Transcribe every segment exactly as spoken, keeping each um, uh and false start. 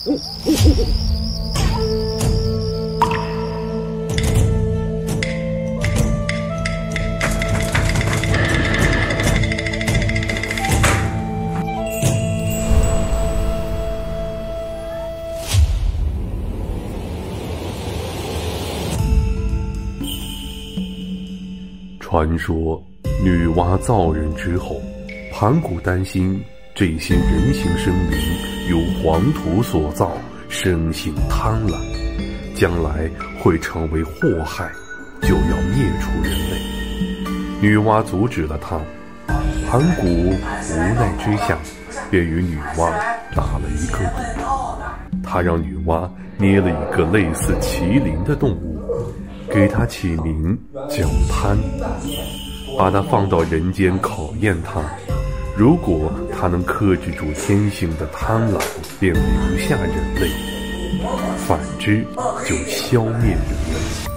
传说女娲造人之后，盘古担心这些人形生灵由黄土所造，生性贪婪，将来会成为祸害，就要灭除人类。女娲阻止了他，盘古无奈之下，便与女娲打了一个赌。他让女娲捏了一个类似麒麟的动物，给它起名叫贪，把它放到人间考验它。如果它能克制住天性的贪婪，便留下人类；反之，就消灭人类。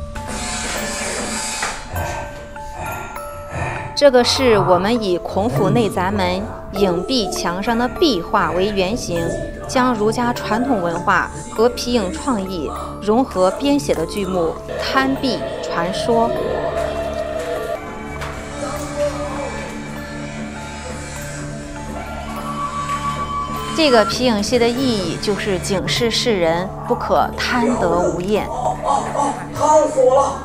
这个是我们以孔府内闸门影壁墙上的壁画为原型，将儒家传统文化和皮影创意融合编写的剧目《贪壁传说》。这个皮影戏的意义就是警示世人不可贪得无厌。 哦哦哦，贪死我了！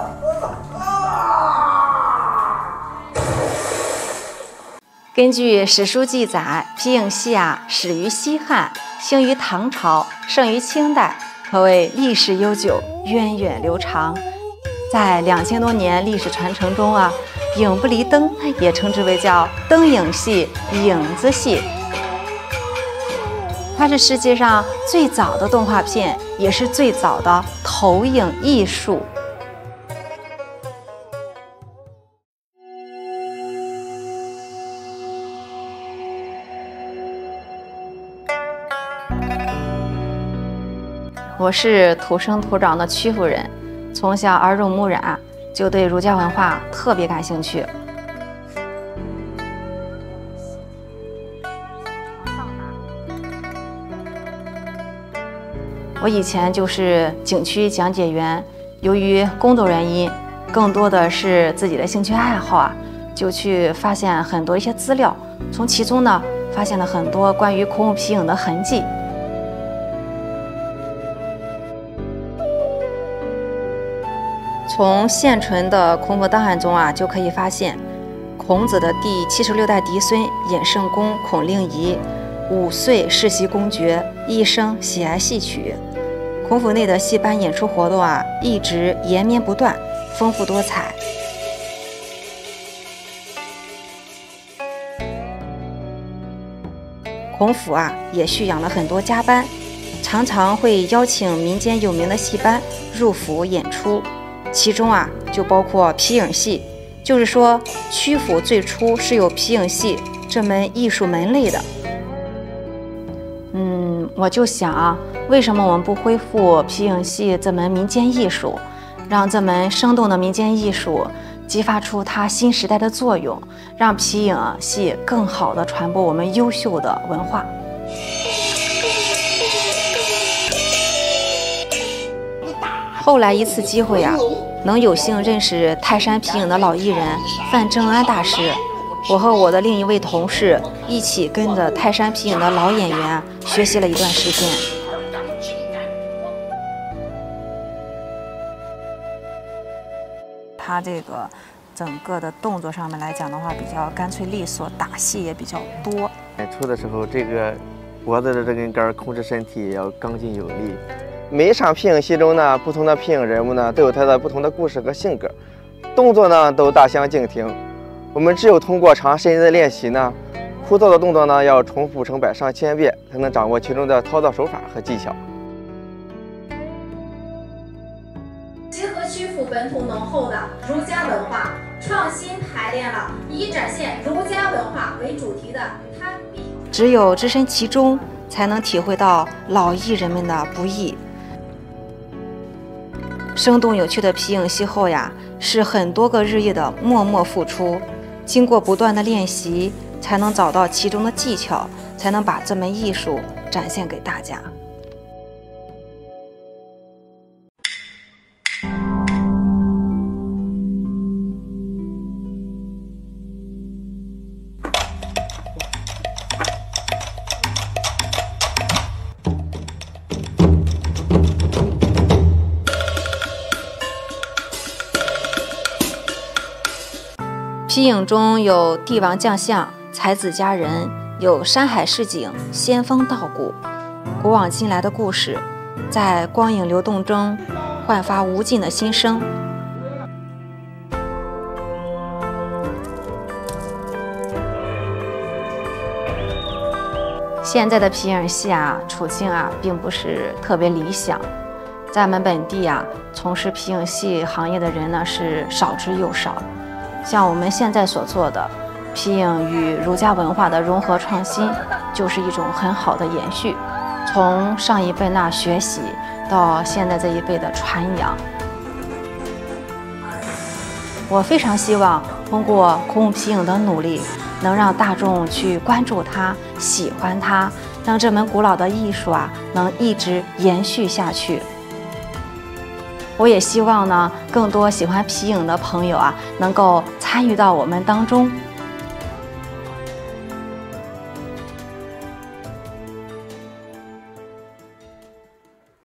根据史书记载，皮影戏啊始于西汉，兴于唐朝，盛于清代，可谓历史悠久，源远流长。在两千多年历史传承中啊，影不离灯也称之为叫灯影戏、影子戏。它是世界上最早的动画片，也是最早的投影艺术。我是土生土长的曲阜人，从小耳濡目染，就对儒家文化特别感兴趣。我以前就是景区讲解员，由于工作原因，更多的是自己的兴趣爱好啊，就去发现很多一些资料，从其中呢发现了很多关于孔府皮影的痕迹。从现存的孔府档案中啊，就可以发现，孔子的第七十六代嫡孙衍圣公孔令仪，五岁世袭公爵，一生喜爱戏曲。孔府内的戏班演出活动啊，一直延绵不断，丰富多彩。孔府啊，也蓄养了很多家班，常常会邀请民间有名的戏班入府演出。其中啊，就包括皮影戏，就是说，曲阜最初是有皮影戏这门艺术门类的。嗯，我就想，为什么我们不恢复皮影戏这门民间艺术，让这门生动的民间艺术激发出它新时代的作用，让皮影戏更好地传播我们优秀的文化。后来一次机会啊，能有幸认识泰山皮影的老艺人范正安大师，我和我的另一位同事一起跟着泰山皮影的老演员学习了一段时间。他这个整个的动作上面来讲的话，比较干脆利索，打戏也比较多。 演出的时候，这个脖子的这根杆控制身体也要刚劲有力。每一场皮影戏中呢，不同的皮影人物呢都有他的不同的故事和性格，动作呢都大相径庭。我们只有通过长时间的练习呢，枯燥的动作呢要重复成百上千遍，才能掌握其中的操作手法和技巧。 结合曲阜本土浓厚的儒家文化，创新排练了以展现儒家文化为主题的贪壁。 只有置身其中，才能体会到老艺人们的不易。生动有趣的皮影戏后呀，是很多个日夜的默默付出，经过不断的练习，才能找到其中的技巧，才能把这门艺术展现给大家。 皮影中有帝王将相、才子佳人，有山海市井、仙风道骨，古往今来的故事，在光影流动中焕发无尽的心声。现在的皮影戏啊，处境啊，并不是特别理想。在我们本地啊，从事皮影戏行业的人呢是少之又少。像我们现在所做的皮影与儒家文化的融合创新，就是一种很好的延续。从上一辈那学习，到现在这一辈的传扬。我非常希望通过古墓皮影的努力，能让大众去关注它、喜欢它，让这门古老的艺术啊能一直延续下去。我也希望呢，更多喜欢皮影的朋友啊，能够参与到我们当中。